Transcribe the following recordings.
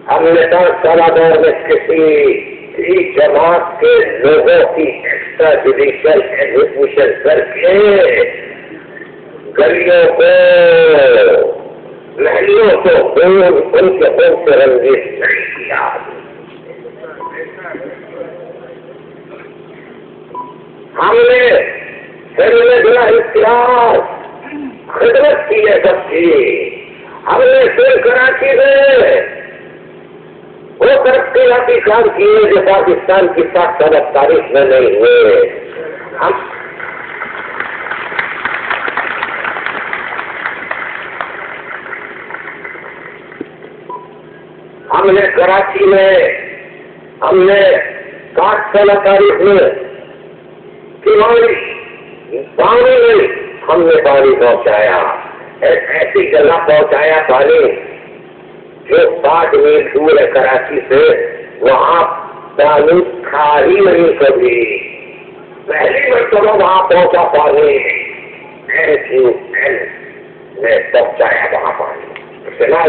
ہم نے 10 سالہ دور میں کسی جماعت کے لوگوں کی ایکسٹرا جوڈیشل ایگزیکیوشن کر کے گلیوں کو محلوں کو ان کے خون سے رنجش نہیں کیا. ہم نے بلا اختیار خدمت کی ہے سب کی. ہم نے پھر کراچی میں وہ ترقیاتی کام کیے جو پاکستان کی 7 سال تاریخ میں نہیں ہوئے. ہم نے کراچی میں ہم نے 7 سال تاریخ میں پانی میں ہم نے پانی پہنچایا. ایسی جگہ پہنچایا پانی جو 60 میل دور ہے کراچی سے. وہاں پانی تھا ہی نہیں کبھی. پہلی مرتبہ وہاں پہنچا پانی. میں پہنچایا وہاں پانی.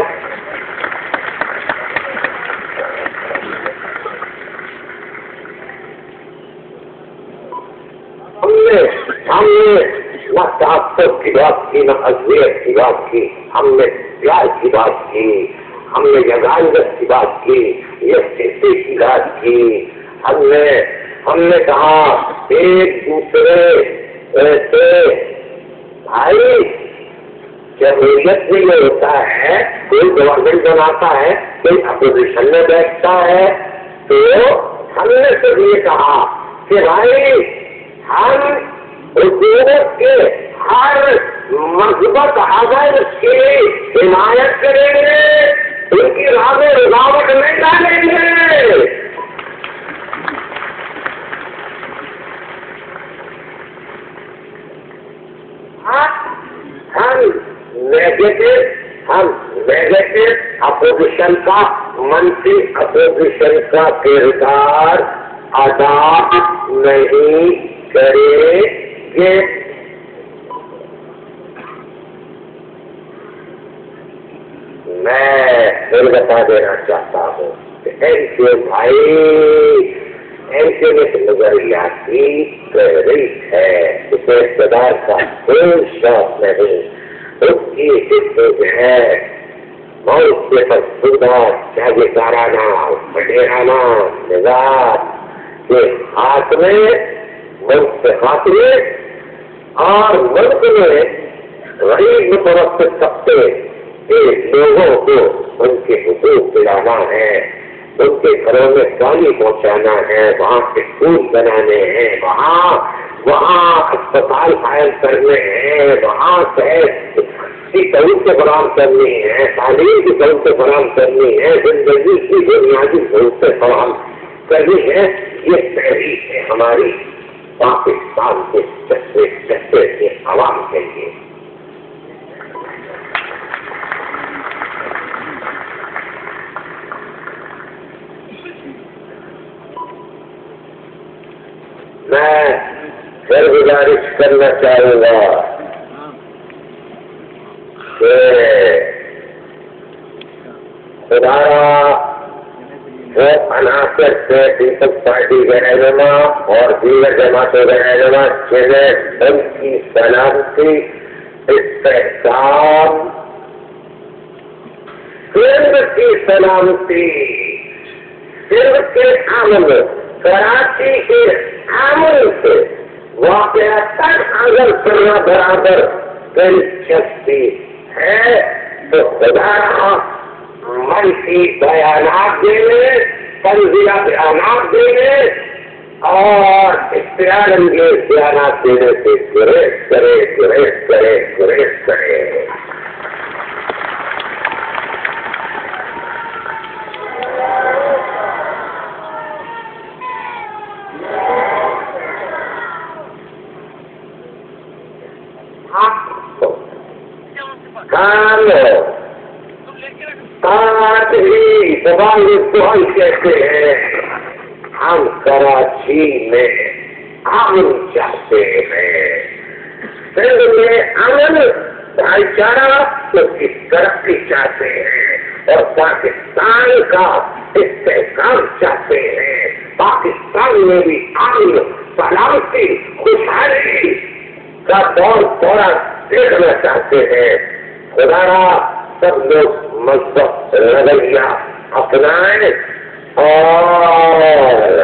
ہم نے نہ تعصب کی بات کی نہ اذیت کی بات کی. ہم نے پیار کی بات کی. ہم نے یگانگت کی بات کی. یکجہتی کی بات کی. ہم نے کہا ایک دوسرے سے بھائی جمہوریت میں یہ ہوتا ہے کوئی گورنمنٹ بناتا ہے کوئی اپوزیشن میں بیٹھتا ہے تو ہم نے صرف یہ کہا کہ بھائی ہم حکومت کے ہر مثبت عمل کی حمایت کریں گے. ان کی راہ میں رکاوٹ نہیں ڈالیں گے. ہم نیگیٹو اپوزیشن کا منفی اپوزیشن کا کردار ادا نہیں کریں گے. میں پھر بتا دینا چاہتا ہوں کہ ایسے بھائی ایسے میں نظریاتی تحریک ہے. اسے اقتدار کا کوئی شوق نہیں. اس کی حصت ہے موت کے فرسودہ چاہے کارانہ وڈیرانہ نظام کے ہاتھ میں ملک کے خاطرے اور ملک میں غریب متوسط طبقے کے لوگوں کو ان کے حقوق دلانا ہے. ان کے گھروں میں پانی پہنچانا ہے. وہاں کے اسکول بنانے ہیں. وہاں اسپتال قائم کرنے ہیں. وہاں صحت کی سہولتیں فراہم کرنی ہے. تعلیم کی سہولتیں فراہم کرنی ہے. زندگی کی بنیادی سہولتیں فراہم کرنی ہے. یہ تحریک ہے ہماری پاکستان کے چہرے کے عوام کے لیے. میں پھر گزارش کرنا چاہوں گا کہ خدایا وہ عناصر سے پیپلز پارٹی کے رہنما اور دیگر جماعتوں کے رہنما جنہیں ان کی سلامتی استحکام سندھ کی سلامتی سندھ کے امن کراچی کے امن سے واقعہ تک اگر کرنا برابر دلچسپی ہے تو خدا منفی بیانات دینے تنزیہ بیانات دینے اور اختیار انگیز بیانات دینے سے گریز کرے. سوال کہتے ہیں ہم کراچی میں امن چاہتے ہیں. سندھ میں امن بھائی چارہ اس کی ترقی چاہتے ہیں. اور پاکستان کا استحکام چاہتے ہیں، پاکستان میں بھی امن، سلامتی، خوشحالی کا دور دورہ دیکھنا چاہتے ہیں۔ خدا را سب لوگ مذہب رویہ اپنائیں اور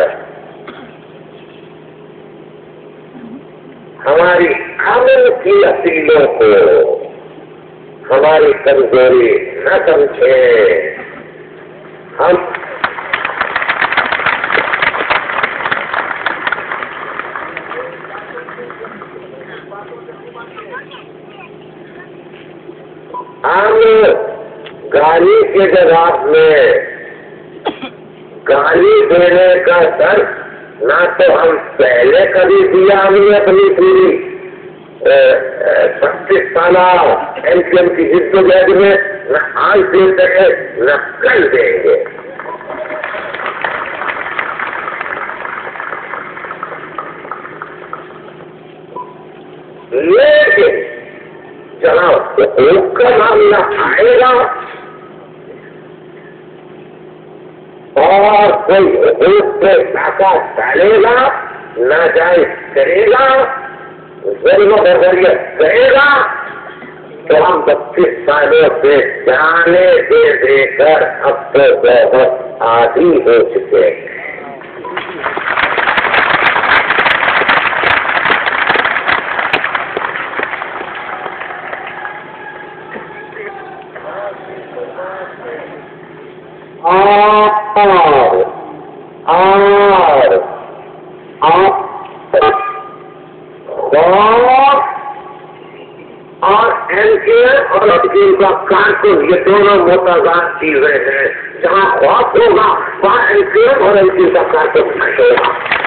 ہماری امن کی اصولوں کو ہماری کمزوری نہ سمجھیں۔ ہم گالی کے جواب میں گالی دینے کا درد نہ تو ہم پہلے کبھی دیا ہم نے اپنی پوری 36 سالہ LCM کی جدوجہد میں، نہ آج دیتے ہیں نہ کل دیں گے۔ لیکن جہاں حقوق کا معاملہ آئے گا اور کوئی حقوق پہ ڈاکہ ڈالے گا، ناجائز کرے گا، ظلم و بغیرت کرے گا، تو ہم 32 سالوں سے جانے دے دے کر اب تو بہت عادی ہو چکے ہیں۔ اور LCM کا کارکن یہ دونوں متضاد چیزیں ہیں۔ جہاں خوف ہوگا وہاں LCM اور LCM کا کارکن نہیں ہوگا۔